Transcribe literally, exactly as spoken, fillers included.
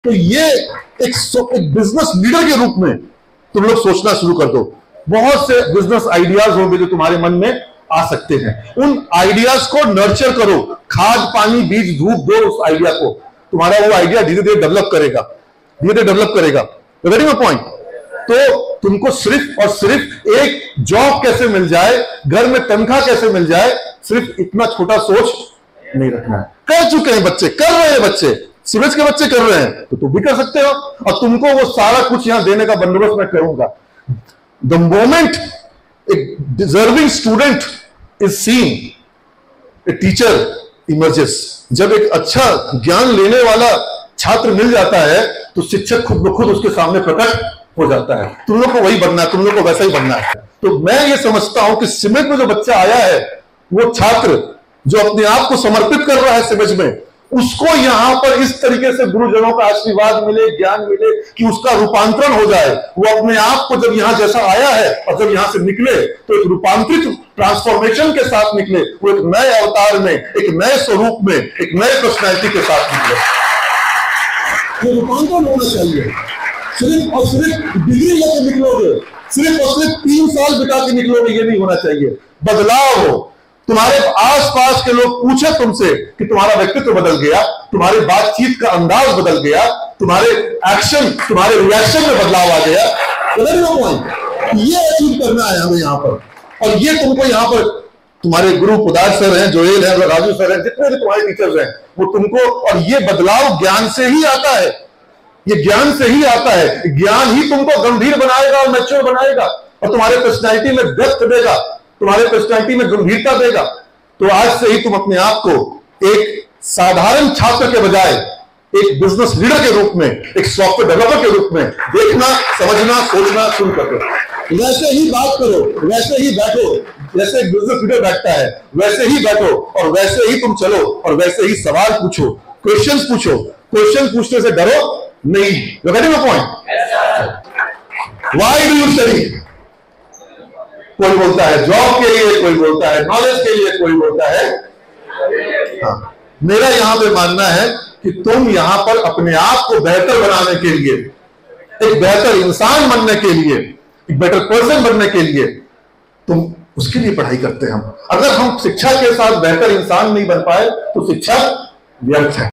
तो ये एक, एक बिजनेस लीडर के रूप में तुम लोग सोचना शुरू कर दो। बहुत से बिजनेस आइडियाज होंगे जो तुम्हारे मन में आ सकते हैं। उन आइडियाज को नर्चर करो, खाद पानी बीज धूप दो उस आइडिया को। तुम्हारा वो आइडिया धीरे धीरे डेवलप करेगा, धीरे धीरे डेवलप करेगा। Very good point. तो तुमको सिर्फ और सिर्फ एक जॉब कैसे मिल जाए, घर में तनख्वाह कैसे मिल जाए, सिर्फ इतना छोटा सोच नहीं रखना है। कर चुके हैं बच्चे, कर रहे हैं बच्चे, सूरज के बच्चे कर रहे हैं, तो तुम भी कर सकते हो। और तुमको वो सारा कुछ यहां देने का बंदोबस्त मैं करूंगा। The moment a deserving student is seen, a teacher emerges. जब एक अच्छा ज्ञान लेने वाला छात्र मिल जाता है तो शिक्षक खुद ब खुद उसके सामने प्रकट हो जाता है। तुम लोग को वही बनना है, तुम लोग को वैसा ही बनना है। तो मैं ये समझता हूं कि सिमेज में जो बच्चा आया है, वो छात्र जो अपने आप को समर्पित कर रहा है सिमेज में, उसको यहां पर इस तरीके से गुरुजनों का आशीर्वाद मिले, ज्ञान मिले कि उसका रूपांतरण हो जाए। वो अपने आप को जब यहां जैसा आया है और जब यहां से निकले तो एक रूपांतरित ट्रांसफॉर्मेशन के साथ निकले। वो एक नए अवतार में, एक नए स्वरूप में, एक नए पर्सनैलिटी के साथ निकले। ये रूपांतरण होना चाहिए। सिर्फ और सिर्फ डिग्री लेकर निकलोगे, सिर्फ और सिर्फ तीन साल बिता के निकलोगे, ये नहीं होना चाहिए। बदलाव हो। तुम्हारे आसपास के लोग पूछे तुमसे कि तुम्हारा व्यक्तित्व बदल गया, तुम्हारी बातचीत का अंदाज बदल गया, तुम्हारे एक्शन, तुम्हारे रिएक्शन में बदलाव आ गया। ये अचीव करना है हमें यहाँ पर। और ये तुमको यहाँ पर तुम्हारे गुरु पुदार सर हैं, जोएल है, राजू सर हैं, जितने भी तुम्हारे टीचर्स हैं, वो तुमको, और ये बदलाव ज्ञान से ही आता है। ये ज्ञान से ही आता है। ज्ञान ही तुमको गंभीर बनाएगा और मैच्योर बनाएगा और तुम्हारे पर्सनैलिटी में डेप्थ देगा, तुम्हारे पर्सनैलिटी में गंभीरता देगा। तो आज से ही तुम अपने आप को एक साधारण छात्र के बजाय एक बिजनेस लीडर के रूप में, एक सॉफ्टवेयर डेवलपर के रूप में देखना, समझना, सोचना शुरू कर दो। वैसे ही बात करो, वैसे ही बैठो, जैसे एक बिजनेस लीडर बैठता है वैसे ही बैठो, और वैसे ही तुम चलो, और वैसे ही सवाल पूछो, क्वेश्चंस पूछो। क्वेश्चन पूछने से डरो नहीं। You getting my point? Why do you study? कोई बोलता है जॉब के लिए, कोई बोलता है नॉलेज के लिए, कोई बोलता है। हाँ, मेरा यहां पे मानना है कि तुम यहां पर अपने आप को बेहतर बनाने के लिए, एक बेहतर इंसान बनने के लिए, एक बेटर पर्सन बनने के लिए, तुम उसके लिए पढ़ाई करते हैं। हम अगर हम शिक्षा के साथ बेहतर इंसान नहीं बन पाए तो शिक्षा व्यर्थ है।